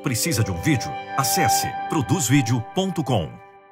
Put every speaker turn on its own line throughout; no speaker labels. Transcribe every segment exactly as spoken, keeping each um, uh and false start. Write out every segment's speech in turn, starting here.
Precisa de um vídeo? Acesse produz vídeo ponto com.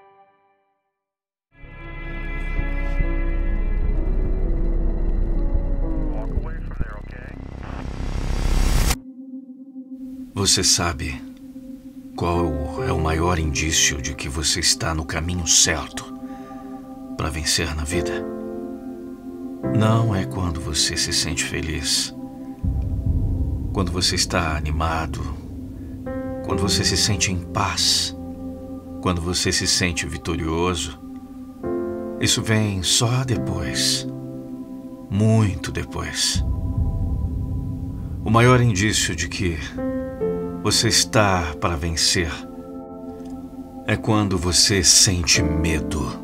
Você sabe qual é o maior indício de que você está no caminho certo para vencer na vida? Não é quando você se sente feliz, quando você está animado, quando você se sente em paz, quando você se sente vitorioso. Isso vem só depois, muito depois. O maior indício de que você está para vencer é quando você sente medo.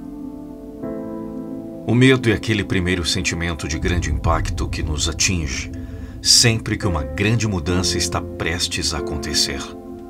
O medo é aquele primeiro sentimento de grande impacto que nos atinge sempre que uma grande mudança está prestes a acontecer.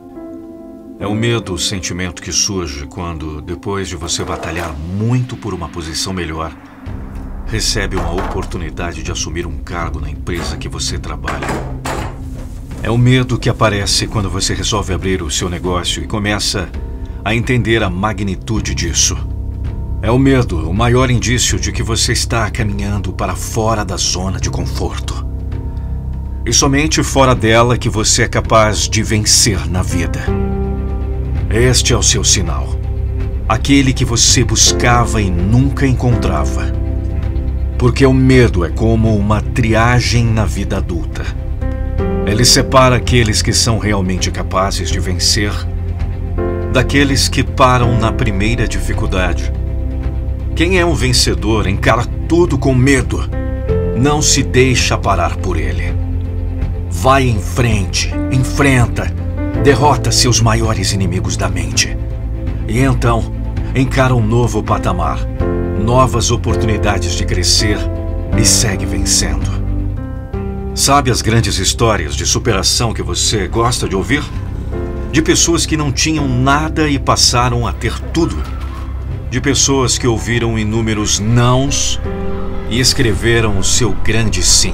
É o medo o sentimento que surge quando, depois de você batalhar muito por uma posição melhor, recebe uma oportunidade de assumir um cargo na empresa que você trabalha. É o medo que aparece quando você resolve abrir o seu negócio e começa a entender a magnitude disso. É o medo, o maior indício de que você está caminhando para fora da zona de conforto. E somente fora dela que você é capaz de vencer na vida. Este é o seu sinal. Aquele que você buscava e nunca encontrava. Porque o medo é como uma triagem na vida adulta. Ele separa aqueles que são realmente capazes de vencer daqueles que param na primeira dificuldade. Quem é um vencedor encara tudo com medo. Não se deixa parar por ele. Vai em frente, enfrenta, derrota seus maiores inimigos da mente. E então, encara um novo patamar, novas oportunidades de crescer e segue vencendo. Sabe as grandes histórias de superação que você gosta de ouvir? De pessoas que não tinham nada e passaram a ter tudo. De pessoas que ouviram inúmeros nãos e escreveram o seu grande sim.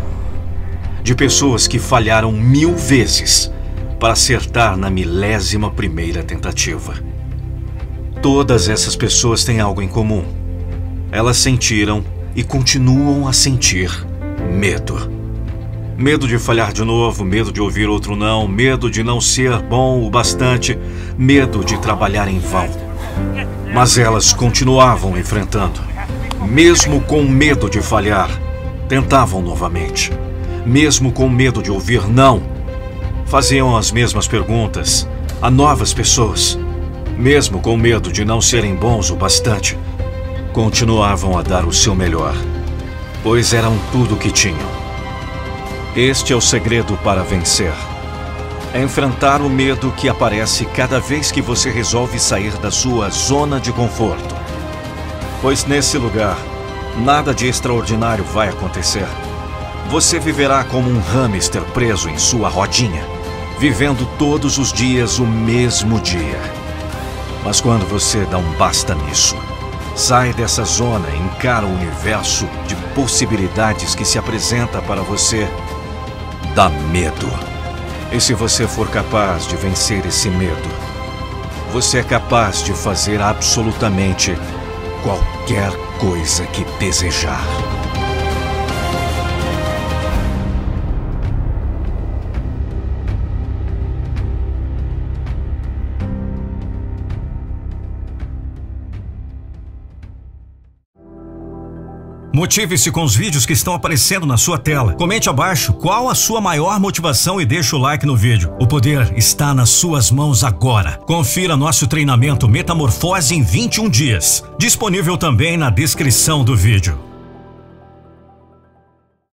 De pessoas que falharam mil vezes para acertar na milésima primeira tentativa. Todas essas pessoas têm algo em comum. Elas sentiram e continuam a sentir medo. Medo de falhar de novo, medo de ouvir outro não, medo de não ser bom o bastante, medo de trabalhar em vão. Mas elas continuavam enfrentando. Mesmo com medo de falhar, tentavam novamente. Mesmo com medo de ouvir não, faziam as mesmas perguntas a novas pessoas. Mesmo com medo de não serem bons o bastante, continuavam a dar o seu melhor, pois eram tudo o que tinham. Este é o segredo para vencer. É enfrentar o medo que aparece cada vez que você resolve sair da sua zona de conforto. Pois nesse lugar, nada de extraordinário vai acontecer. Você viverá como um hamster preso em sua rodinha, vivendo todos os dias o mesmo dia. Mas quando você dá um basta nisso, sai dessa zona e encara o universo de possibilidades que se apresenta para você, dá medo. E se você for capaz de vencer esse medo, você é capaz de fazer absolutamente qualquer coisa que desejar.
Motive-se com os vídeos que estão aparecendo na sua tela. Comente abaixo qual a sua maior motivação e deixe o like no vídeo. O poder está nas suas mãos agora. Confira nosso treinamento Metamorfose em vinte e um dias. Disponível também na descrição do vídeo.